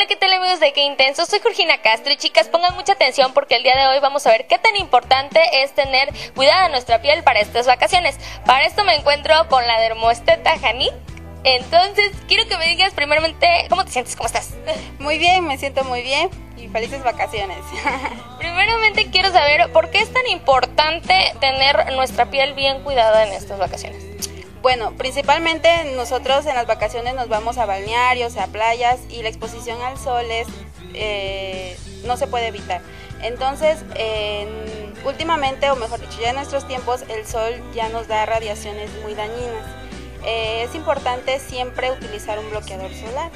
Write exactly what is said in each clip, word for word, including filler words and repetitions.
Hola, ¿qué tal amigos de Qué Intenso? Soy Georgina Castro y chicas, pongan mucha atención porque el día de hoy vamos a ver qué tan importante es tener cuidado de nuestra piel para estas vacaciones. Para esto me encuentro con la dermoesteta Jani. Entonces, quiero que me digas primeramente, ¿cómo te sientes? ¿Cómo estás? Muy bien, me siento muy bien y felices vacaciones. Primeramente quiero saber por qué es tan importante tener nuestra piel bien cuidada en estas vacaciones. Bueno, principalmente nosotros en las vacaciones nos vamos a balnearios, a playas y la exposición al sol es, eh, no se puede evitar. Entonces, eh, últimamente, o mejor dicho, ya en nuestros tiempos, el sol ya nos da radiaciones muy dañinas. Eh, es importante siempre utilizar un bloqueador solar.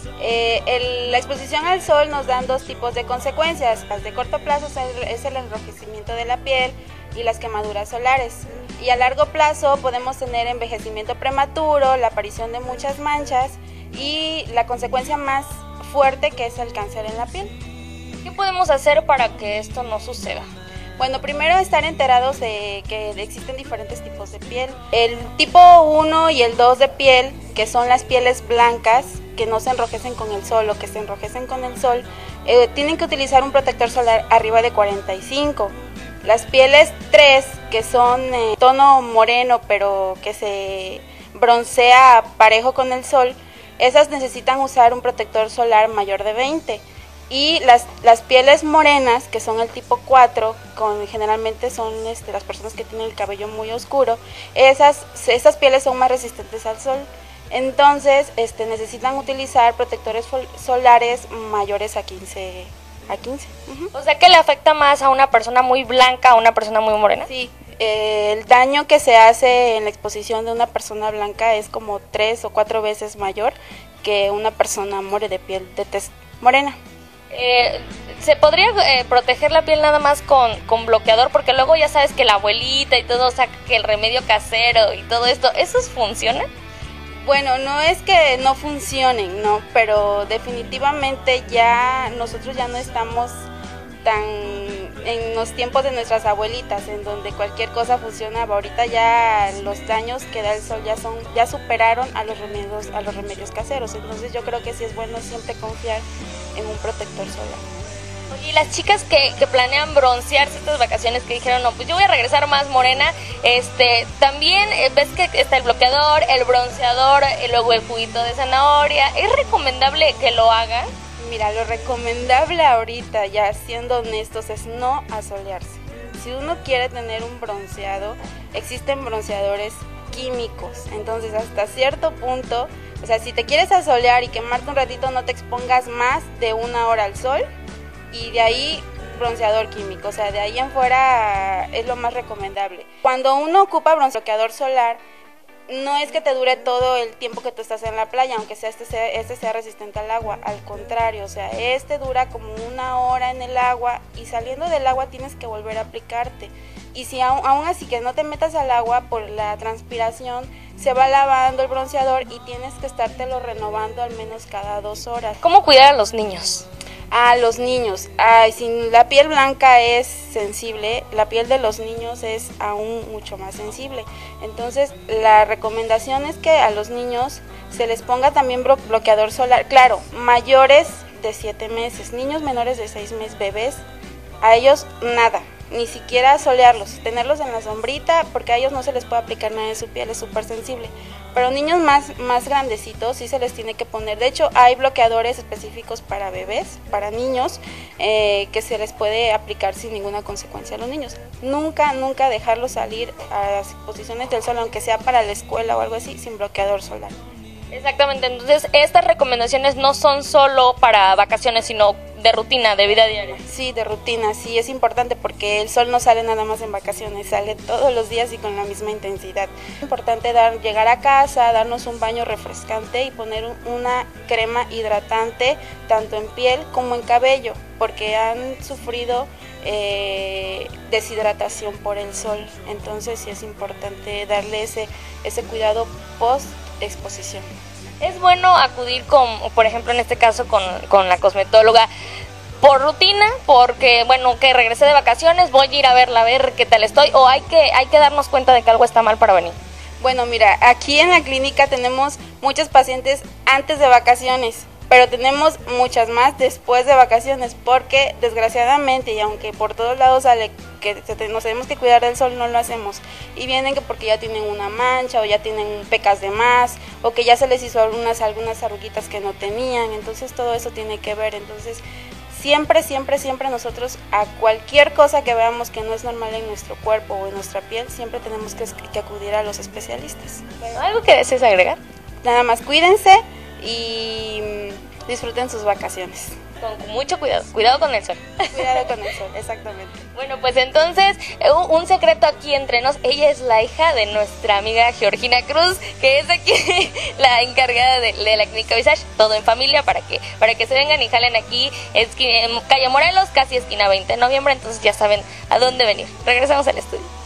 Eh, el, la exposición al sol nos dan dos tipos de consecuencias. Las de corto plazo es el enrojecimiento de la piel y las quemaduras solares. Y a largo plazo podemos tener envejecimiento prematuro, la aparición de muchas manchas y la consecuencia más fuerte que es el cáncer en la piel. ¿Qué podemos hacer para que esto no suceda? Bueno, primero estar enterados de que existen diferentes tipos de piel. El tipo uno y el dos de piel, que son las pieles blancas, que no se enrojecen con el sol o que se enrojecen con el sol, eh, tienen que utilizar un protector solar arriba de cuarenta y cinco. Las pieles tres, que son eh, tono moreno pero que se broncea parejo con el sol, esas necesitan usar un protector solar mayor de veinte. Y las, las pieles morenas, que son el tipo cuatro, con, generalmente son este, las personas que tienen el cabello muy oscuro, esas, esas pieles son más resistentes al sol. Entonces este, necesitan utilizar protectores solares mayores a quince. A quince. Uh-huh. O sea que le afecta más a una persona muy blanca a una persona muy morena. Sí, eh, el daño que se hace en la exposición de una persona blanca es como tres o cuatro veces mayor que una persona more de piel de tez morena. Eh, ¿Se podría eh, proteger la piel nada más con, con bloqueador? Porque luego ya sabes que la abuelita y todo, o sea, que el remedio casero y todo esto, ¿esos funcionan? Bueno, no es que no funcionen, no, pero definitivamente ya nosotros ya no estamos tan en los tiempos de nuestras abuelitas, en donde cualquier cosa funcionaba. Ahorita ya los daños que da el sol ya son, ya superaron a los remedios, a los remedios caseros. Entonces yo creo que sí es bueno siempre confiar en un protector solar. Y las chicas que, que planean broncearse estas vacaciones, que dijeron, no, pues yo voy a regresar más morena, este, también eh, ves que está el bloqueador, el bronceador, y luego el juguito de zanahoria. ¿Es recomendable que lo hagan? Mira, lo recomendable ahorita, ya siendo honestos, es no asolearse. Si uno quiere tener un bronceado, existen bronceadores químicos, entonces hasta cierto punto, o sea, si te quieres asolear y quemarte un ratito, no te expongas más de una hora al sol, y de ahí bronceador químico, o sea, de ahí en fuera es lo más recomendable. Cuando uno ocupa bronceador solar, no es que te dure todo el tiempo que tú estás en la playa, aunque sea este, sea este sea resistente al agua, al contrario, o sea, este dura como una hora en el agua y saliendo del agua tienes que volver a aplicarte. Y si aún, aún así que no te metas al agua por la transpiración, se va lavando el bronceador y tienes que estártelo renovando al menos cada dos horas. ¿Cómo cuidar a los niños? A los niños, ay, si la piel blanca es sensible, la piel de los niños es aún mucho más sensible. Entonces, la recomendación es que a los niños se les ponga también bloqueador solar. Claro, mayores de siete meses, niños menores de seis meses, bebés, a ellos nada. Ni siquiera solearlos, tenerlos en la sombrita, porque a ellos no se les puede aplicar nada en su piel, es súper sensible. Pero niños más, más grandecitos sí se les tiene que poner. De hecho, hay bloqueadores específicos para bebés, para niños, eh, que se les puede aplicar sin ninguna consecuencia a los niños. Nunca, nunca dejarlos salir a las exposiciones del sol, aunque sea para la escuela o algo así, sin bloqueador solar. Exactamente, entonces estas recomendaciones no son solo para vacaciones, sino de rutina, de vida diaria. Sí, de rutina, sí, es importante porque el sol no sale nada más en vacaciones, sale todos los días y con la misma intensidad. Es importante dar, llegar a casa, darnos un baño refrescante y poner un, una crema hidratante tanto en piel como en cabello, porque han sufrido eh, deshidratación por el sol, entonces sí es importante darle ese, ese cuidado post exposición. Es bueno acudir con, por ejemplo en este caso con, con la cosmetóloga por rutina, porque bueno, que regresé de vacaciones, voy a ir a verla, a ver qué tal estoy, o hay que, hay que darnos cuenta de que algo está mal para venir. Bueno, mira, aquí en la clínica tenemos muchos pacientes antes de vacaciones, pero tenemos muchas más después de vacaciones, porque desgraciadamente, y aunque por todos lados sale que nos tenemos que cuidar del sol, no lo hacemos, y vienen que porque ya tienen una mancha o ya tienen pecas de más o que ya se les hizo algunas algunas arruguitas que no tenían, entonces todo eso tiene que ver. Entonces siempre, siempre, siempre nosotros a cualquier cosa que veamos que no es normal en nuestro cuerpo o en nuestra piel, siempre tenemos que, que acudir a los especialistas. Bueno, ¿algo que desees agregar? Nada más cuídense y disfruten sus vacaciones. Con mucho cuidado, cuidado con el sol. Cuidado con el sol, exactamente. Bueno, pues entonces, un secreto aquí entre nos, ella es la hija de nuestra amiga Georgina Cruz, que es aquí la encargada de, de la clínica Visage, todo en familia, para que para que se vengan y jalen aquí, esquina, en calle Morelos, casi esquina veinte de noviembre, entonces ya saben a dónde venir. Regresamos al estudio.